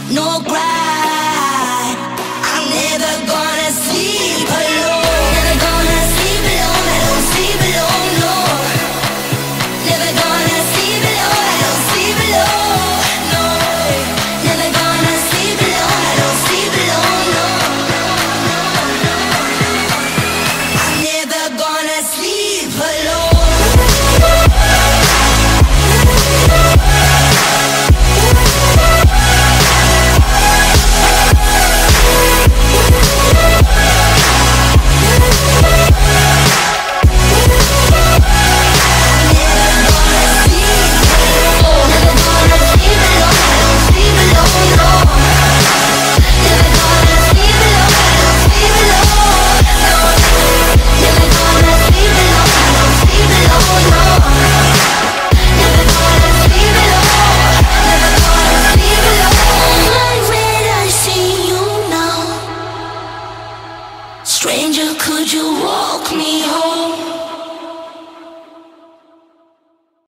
no grind. I'm never gonna sleep alone. Never gonna sleep alone. I don't sleep alone, no. Never gonna sleep alone. I don't sleep alone, no. Never gonna sleep alone. I don't sleep alone, no. I'm never gonna sleep alone. Stranger, could you walk me home?